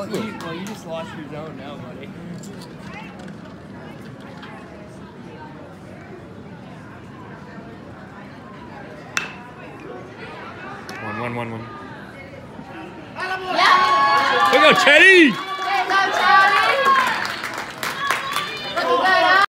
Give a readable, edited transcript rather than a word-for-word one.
Well, you just lost your zone now, buddy. One. Yeah. Go, Chetty! Go, Chetty! Looking good,